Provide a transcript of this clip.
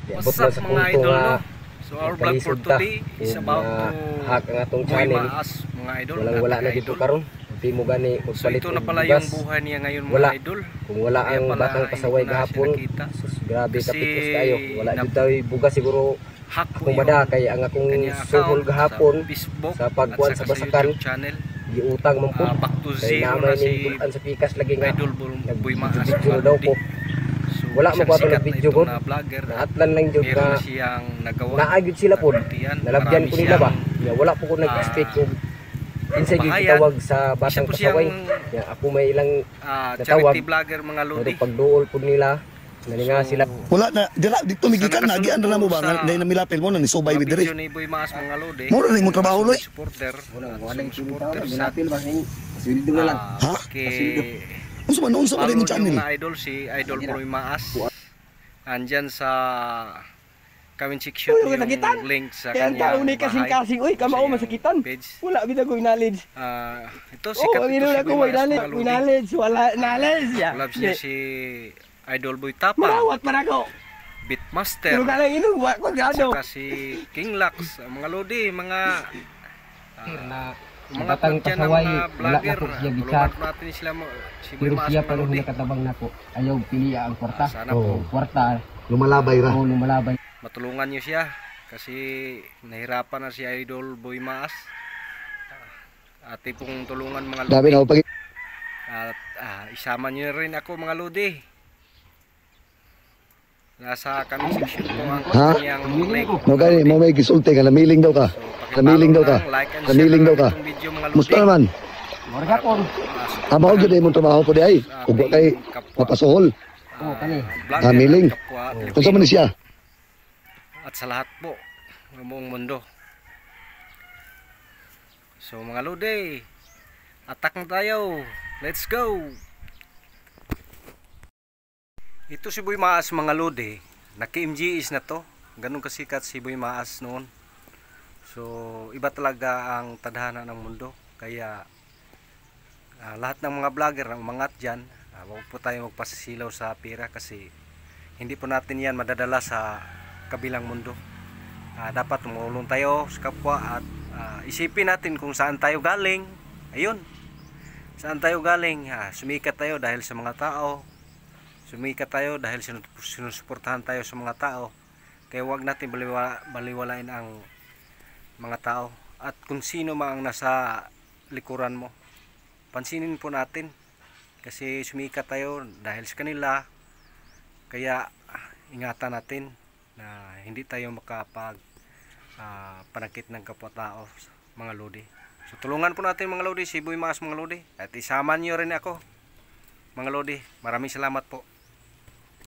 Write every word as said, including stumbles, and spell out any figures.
What's up mga idol, no? So our vlog for today is about to hack ang atong buhay channel. maas mga idol. Walang wala na dito karon. Di mo gani So magpalit ito na og pala bugas. yung buhay niya ngayon mga Wala. idol. Kung wala Kaya ang pala batang hindi pasaway ko na siya gahapon, nakita. sus, grabe Kasi kapikos kayo. Wala nap- jud tayo bugas siguro. Hack po Akong yung bada kay ang akong kanya suhol account gahapon sa Facebook sa pagkuan at sa saka basakan. YouTube channel. Giutang man pud. Uh, back to Kay zero namay na si ni bulan sa pikas lagi nga. Idol Boy Maas Video mga daw lodi. ko. So, Wala isang mo pa sikat ng na video ito ko. na vlogger. Naatlan lang jud Meron nga na siyang nagawa. naagid sila po. Kabutihan. Nalabyan Marami ko nila ba? siyang, Ya, wala po ko nag-expect kung insay gyud bahayan. gitawag sa Isa batang po siyang pasaway. Ya, ako may ilang uh, natawag. charity vlogger mga pero lodi. pagduol po nila nani nga So, sila. Wala na dira dito migikan Sana na gian na mo ba kasunod nga na milapil mo na ni subay Mga with diri. video ni Boy Maas mga lodi. Mo rin mo trabaho loy. Supporter. Wala at wala some supporter yung sa pinapil ba ning sweldo na lang. Ha? Kay Unsa man unsa man follow imong channel? yung mga idol si Idol Boy Maas. Andyan sa comment section Uy, yung nakitan. link sa Kaya ang kanyang tao ni kasing-kasing, uy, kamao sa masakitan. page. Wala bitaw ko knowledge. Ah, ito Oh, sikat ang ito inuna si ko Boy may Maas knowledge, mga may lodi. knowledge, wala knowledge ya. Collab siya si Idol Boy Tapa, Murawat para ko. Beatmaster, Pero ka lang inu, wa ko gado. saka si King Lax, mga lodi, mga Na mga batang pantyan ng pasaway, mga wala vlogger. na po siya Tulungan gichat. natin sila mo- si Boy pero Maas siya mga pa rin lodi. nakatabang nako. Ayaw pili ang kwarta. Ah, sana po. Kwarta, Lumalabay ra. oh, lumalabay. Matulungan niyo siya kasi nahirapan na si Idol Boy Maas. Ate pong tulungan mga lodi. Dami na ako pag At ah, isama niyo rin ako mga lodi. Nasa comment section po ang Ha? kanyang link. mo gani mo may gisulti ka namiling daw ka. So, Namiling daw ka. pakipollow lang, like and Namiling share daw lang ka. itong video mga lodi. Musta naman? Morga po. Ah, Amo gyud imong trabaho po di ay. sa Ug wa ating kay kapwa, Oh, mapasuhol. kani. vlogger Ah, miling. at kapwa Pilipino. Unsa man ni siya? At sa lahat po ng buong mundo. So mga lodi, attack na tayo. Let's go. Ito si Boy Maas mga lodi. Naki-M G is na to. Ganun kasikat si Boy Maas noon. So iba talaga ang tadhana ng mundo. Kaya ah, lahat ng mga vlogger ang umangat dyan, uh, huwag po tayo magpasisilaw sa pera kasi hindi po natin yan madadala sa kabilang mundo. Uh, dapat tumulong tayo sa kapwa at uh, isipin natin kung saan tayo galing. Ayun, saan tayo galing. Uh, sumikat tayo dahil sa mga tao, sumikat tayo dahil sinusuportahan tayo sa mga tao. Kaya huwag natin baliwala, baliwalain ang mga tao at kung sino man ang nasa likuran mo, pansinin po natin kasi sumikat tayo dahil sa kanila. Kaya ingatan natin na hindi tayo makapag uh, panakit ng kapwa-tao mga lodi. So tulungan po natin mga lodi si Boy Maas mga lodi at isama niyo rin ako mga lodi. Maraming salamat po.